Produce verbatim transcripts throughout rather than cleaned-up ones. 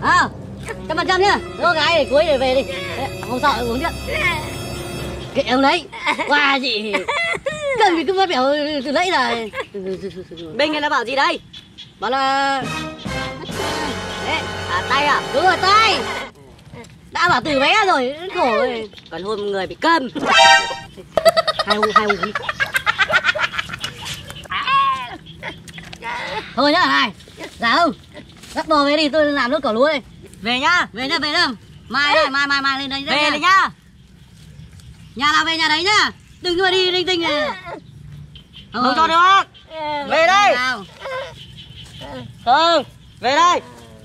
À, trăm phần trăm nhá. Rồi gái để cuối để về đi. Không sợ uống điện. Kệ ông đấy. Qua chị. Cần vì cứ phát biểu từ nãy là. Bên này là bảo gì đây? Bảo là. Đấy, à tay à? Đúng rồi tay. Đã bảo từ bé rồi, khổ rồi. Còn hôn một người bị câm. Hai hôn, hai hôn. Thôi nhá này. Dạ không? Dắt bò về đi, tôi làm nốt cỏ lúa đây. Về nhá, về nhá, về nhá. Mai đây, mai mai mai lên đây. Về đây nhá. Nhà nào về nhà đấy nhá. Đừng có đi linh tinh này. Không, không cho được. Về đây. Nào. Không, về đây.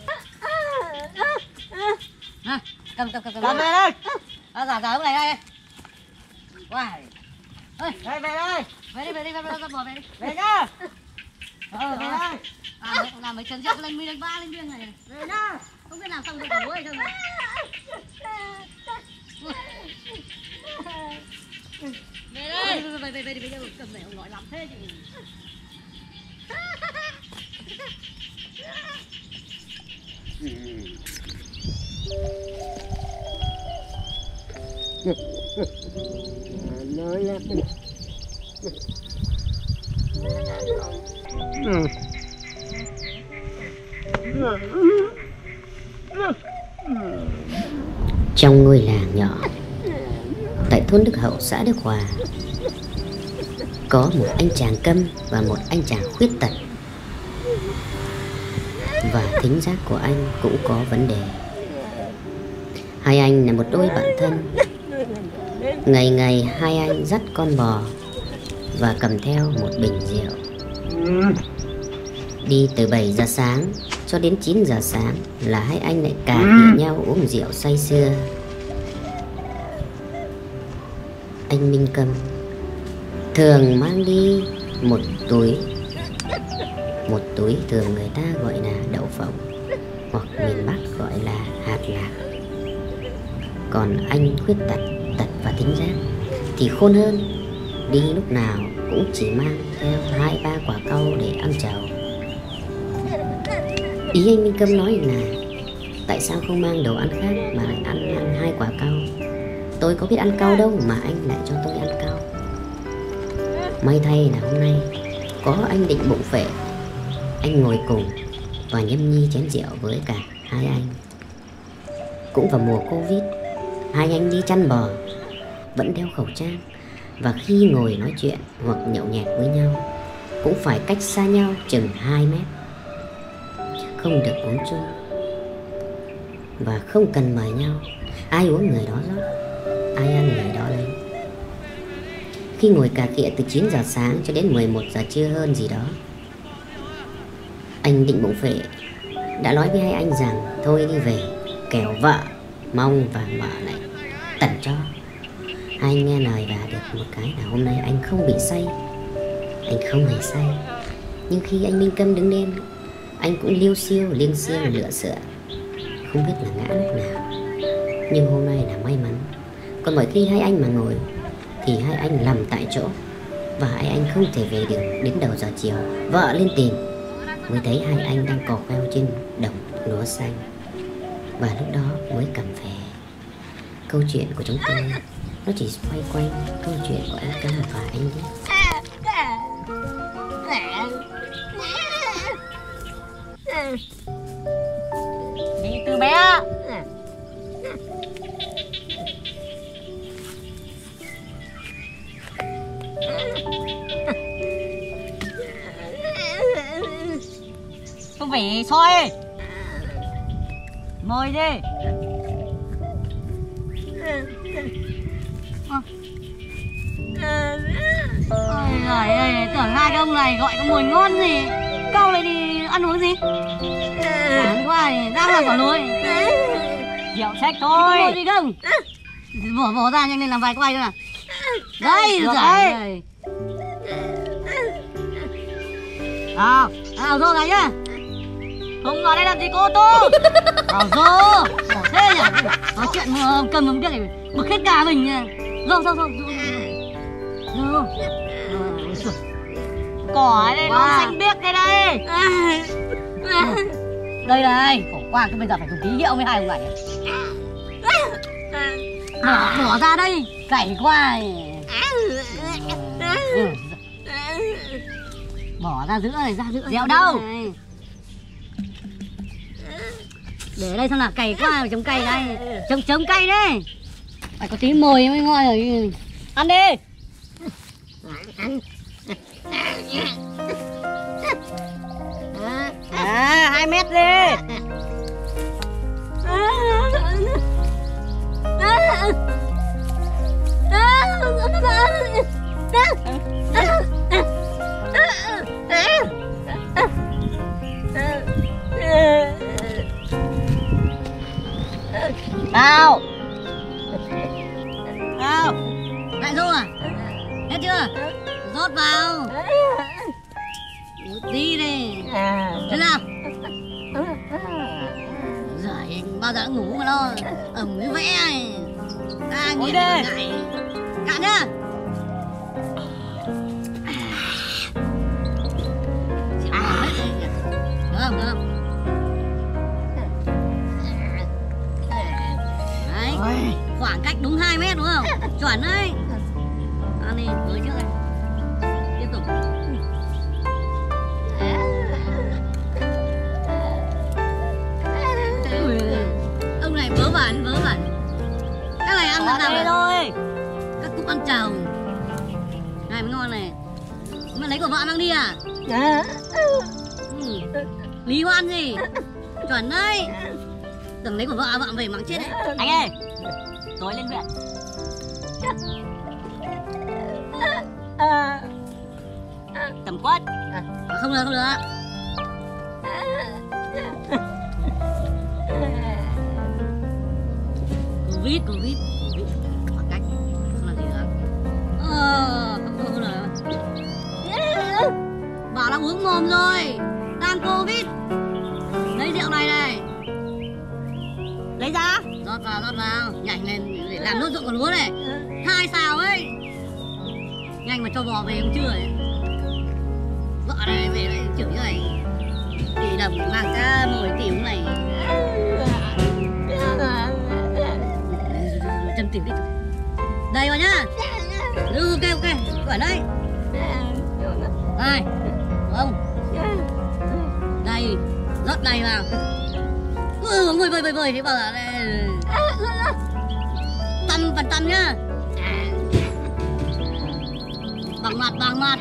À, cầm cầm cầm cầm. Cầm về đây. À, giả giả lúc này đây. Wow. Ơi, đây về đây. Về đi về đi, dắt bò về đi. Về nhá. Ờ, về đây. À, làm mấy chân rượu lên mi lên ba lên biên này. Về nhá. Không biết làm xong rồi cỏ lúa hay sao rồi. Về đây. Về về về về về cầm này ông nói lắm thế chứ. Nói lắm. Trong ngôi làng nhỏ tại thôn Đức Hậu, xã Đức Hòa, có một anh chàng câm và một anh chàng khuyết tật. Và thính giác của anh cũng có vấn đề. Hai anh là một đôi bạn thân. Ngày ngày hai anh dắt con bò và cầm theo một bình rượu, đi từ bảy giờ sáng cho đến chín giờ sáng là hai anh lại cà khịa nhau uống rượu say sưa. Anh Minh Câm thường mang đi một túi, một túi thường người ta gọi là đậu phộng, hoặc miền Bắc gọi là hạt lạc. Còn anh khuyết tật, tật và thính giác thì khôn hơn, đi lúc nào cũng chỉ mang theo hai ba quả cau để ăn chầu. Ý anh Minh Câm nói là tại sao không mang đồ ăn khác mà lại ăn, ăn hai quả cau. Tôi có biết ăn cau đâu mà anh lại cho tôi ăn cau. May thay là hôm nay có anh Định Bụng Phệ. Anh ngồi cùng và nhâm nhi chén rượu với cả hai anh. Cũng vào mùa Covid, hai anh đi chăn bò vẫn đeo khẩu trang, và khi ngồi nói chuyện hoặc nhậu nhẹt với nhau cũng phải cách xa nhau chừng hai mét. Không được uống chung và không cần mời nhau. Ai uống người đó rót, ai ăn người đó lấy. Khi ngồi cà khịa từ chín giờ sáng cho đến mười một giờ trưa hơn gì đó, anh Định Bụng Phệ đã nói với hai anh rằng thôi đi về, kẻo vợ mong và vợ lại tẩn cho. Hai anh nghe lời và được một cái là hôm nay anh không bị say. Anh không hề say. Nhưng khi anh Minh Câm đứng lên, anh cũng liêu xiêu liêng xiêng lựa sựa, không biết là ngã lúc nào. Nhưng hôm nay là may mắn. Còn mỗi khi hai anh mà ngồi thì hai anh nằm tại chỗ, và hai anh không thể về được đến đầu giờ chiều. Vợ lên tìm mới thấy hai anh đang cò queo trên đồng lúa xanh, và lúc đó mới cầm về. Câu chuyện của chúng tôi nó chỉ xoay quanh câu chuyện của anh Câm và anh Lý. Đi từ bé. Không phải soi. Mời đi. Ôi giời ơi, tưởng hai cái ông này gọi có mùi ngon gì. Câu lại đi ăn uống gì. Sáng qua thì đang làm quả lúa. Rượu sách thôi. Có gì không? Bỏ bỏ ra nhanh lên làm vài quay thôi nào. Đây, giời ơi. À, nào vô này nhá. Không ngồi đây làm gì cô tô. Nào vô. Thế nhỉ. Nói chuyện cầm ống biết này bực hết cả mình nha. Vô vô vô. Vô. Cỏ đây nó xanh biếc đây đây. Đây này, khổ qua cái bây giờ phải dùng ký hiệu mới hai ông này. Bỏ, bỏ ra đây, cày qua. Ừ. Bỏ ra giữa này, ra giữa. Dẹo đâu? Này. Để đây xem nào, cày qua phải chống cày đây. Chống chống cày đấy. Phải có tí mồi mới ngon rồi. Ăn đi. À, hai mét đi. Nào. Nào. Lại rồi à? Hết chưa? Rót vào. Một tí đi. Thế nào? Giời, bao giờ đã ngủ mà lo ẩm với vẽ này. Ta nghiền ngại. Cạn nhá. Được không? Được không? Đấy, khoảng cách đúng hai mét đúng không? Chuẩn đấy. Ăn đi, tới trước đây. Tiếp tục. Ui, ông này vớ vẩn, vớ vẩn. Cái này ăn làm sao thôi? Các cúc ăn trầu. Này mới ngon này. Mà lấy của vợ mang đi à? Ừ. Lý hoan gì? Chuẩn đấy. Tưởng lấy của vợ, vợ về mắng chết đấy. Anh ơi, tối lên huyện. Tầm quất. Không được, không được. Covid, Covid, Covid. Khoảng cách, không làm gì được. Ờ, không, không, không được. Bảo là uống mồm rồi. Đang Covid. Lấy rượu này này. Lấy ra. Rót vào, rót vào. Nhảy lên để làm nốt ruộng của lúa này. Hai xào ấy. Nhanh mà cho bò về cũng chưa ấy. Vợ này về lại chửi như này. Đi đầm mang cá mồi tiểu này. Châm tiểu đi. Đây vào nhá. Ừ, ok ok. Quả đây. Đây. Không. Đây. Rót này vào. Ừ, vơi vơi vơi vơi thế bảo là đây. Tâm phần tâm nhá. Bằng mặt bằng mặt.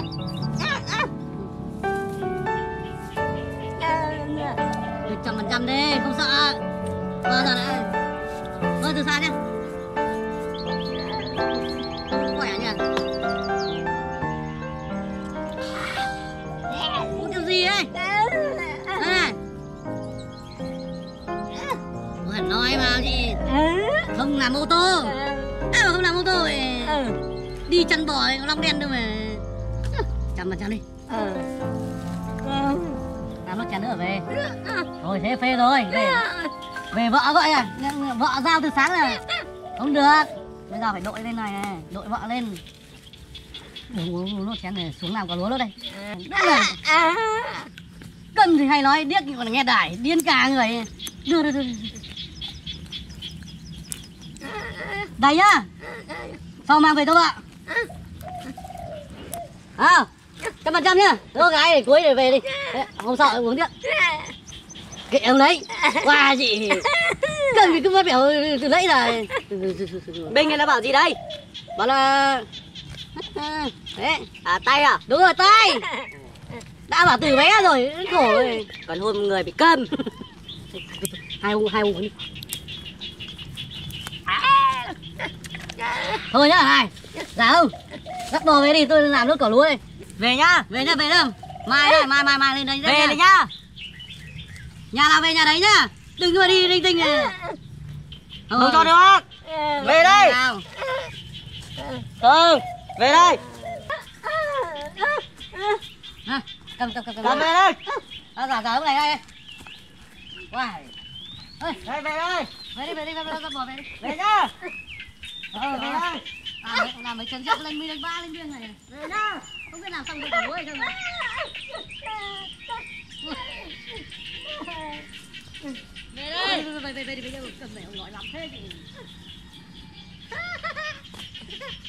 một trăm phần trăm đi, không sợ. Bao giờ đấy. Bơi từ xa nhá. Khỏe nhỉ. Uống kiểu gì ấy? Đây. Hẳn nói vào chị. Không làm ô tô. À mà không làm ô tô thì đi chăn bò có long đen đâu mà. Chăm mà chăm đi. Làm nó chén nữa về. Thôi thế phê rồi. Về, về vợ gọi à. Vợ giao từ sáng là không được. Bây giờ phải đội lên này này. Đội vợ lên. Uống nốt chén này xuống làm quả lúa luôn đây. Cân thì hay nói điếc nhưng còn nghe đài điên cả người. Đưa đưa đưa. Đây nhá. Sau mang về cho vợ. À, trăm phần trăm nhá. Đứa gái để cuối để về đi. Đấy, không sợ uống tiếp. Kệ ông đấy. Qua chị. Cần vì cứ phát biểu từ nãy rồi. Bên này nó bảo gì đây? Bảo là đấy. À tay à? Đúng rồi tay. Đã bảo từ bé rồi, khổ rồi. Còn hôn người bị câm. Hai ông hai ông đi. Thôi nhá này. Dạ không. Dắt bò về đi, tôi làm nốt cỏ lúa đây. Về nhá, về nhá, về đâu. Mai đây, mai mai mai lên đây. Về đây nhá. Nhà nào về nhà đấy nhá. Đừng có đi linh tinh này. Không, không cho được. Về đây. Không, về đây. À, cầm cầm cầm cầm. Cầm về đây. À, giả giả lúc này đây. Wow. Ơi, đây về đây. Về đi về đi về đi bò về đi. Về nhá. Ờ, về đây. À, làm mấy chân rượu lên mi lên ba lên biên này. Về nhá. Không biết làm xong được cả lúa hay không. Về đây. Về về về về cầm mẹ ông nói lắm thế thì.